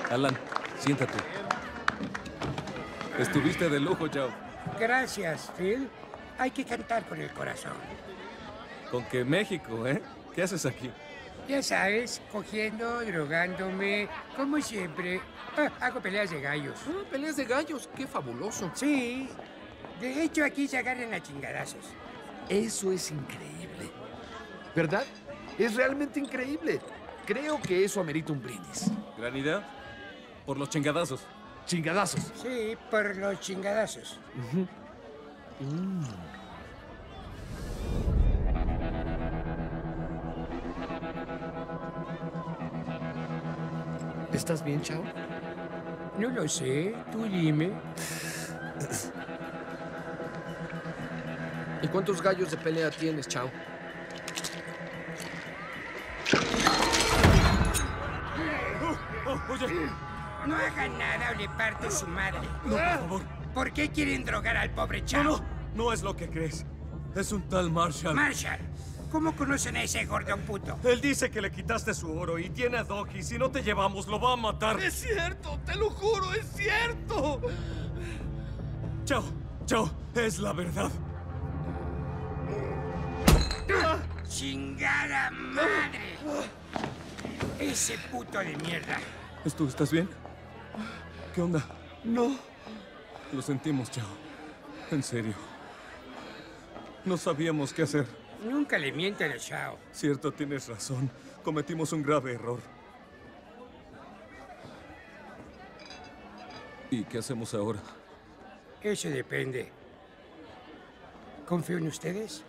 Alan, siéntate. Estuviste de lujo, Chao. Gracias, Phil. Hay que cantar con el corazón. Con que México, ¿eh? ¿Qué haces aquí? Ya sabes, cogiendo, drogándome, como siempre. Hago peleas de gallos. Ah, peleas de gallos, qué fabuloso. Sí. De hecho, aquí se agarran a chingadazos. Eso es increíble. ¿Verdad? Es realmente increíble. Creo que eso amerita un brindis. Gran idea. Por los chingadazos. Chingadazos. Sí, por los chingadazos. ¿Estás bien, Chao? No lo sé, tú dime. ¿Y cuántos gallos de pelea tienes, Chao? Oye, No hagan nada o le parto su madre. no, por favor. ¿Por qué quieren drogar al pobre Chao? No, no es lo que crees. Es un tal Marshall. Marshall, ¿cómo conocen a ese gordo puto? Él dice que le quitaste su oro y tiene a Doc y si no te llevamos lo va a matar. ¡Es cierto! ¡Te lo juro! ¡Es cierto! Chao, Chao, es la verdad. ¡Chingada madre! Ese puto de mierda. ¿Estás bien? ¿Qué onda? No. Lo sentimos, Chao. En serio. No sabíamos qué hacer. Nunca le mienten a Chao. Cierto, tienes razón. Cometimos un grave error. ¿Y qué hacemos ahora? Eso depende. ¿Confío en ustedes?